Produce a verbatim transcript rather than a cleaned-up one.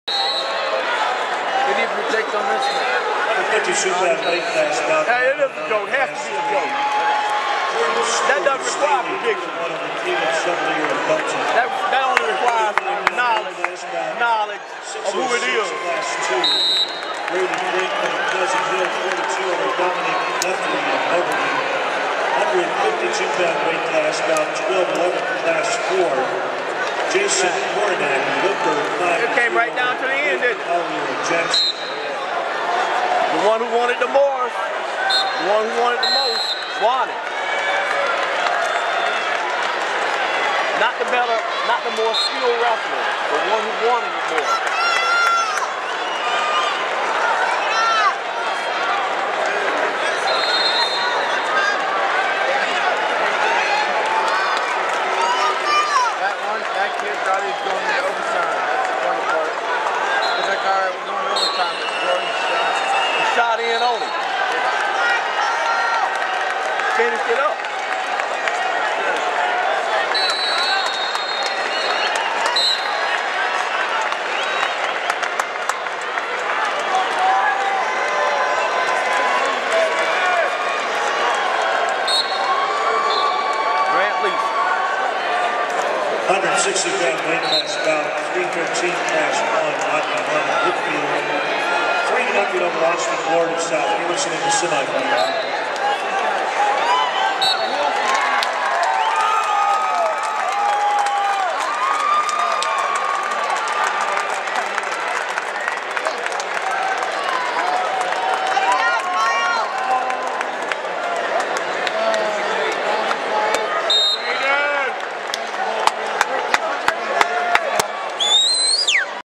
We need to protect on this one. one fifty-two pound weight class bout. Hey, it is a joke. It has to be a joke. That doesn't require prediction. That, that only requires knowledge, knowledge of who it is. Brady Franklin, Pleasant Hill, forty-two over Dominic Lefty of Moberly. one fifty-two pound weight class, about twelve eleven class four. Jason Coronac, Whipper, five. It came right down to the end, didn't it? Oliver Jackson. The one who wanted the most, the one who wanted the most, won it. Not the better, not the more skilled wrestler, the one who wanted it more. That one, that kid thought he was going into overtime. That's the funny part. Because that guy was going into overtime, but Jordan shot. He shot in on him. Finished it up. one sixty pound weight class bout, three thirteen class one, Rodney Hunter, Whitfield, three nothing over Austin Ward of South Harrison in the semifinal.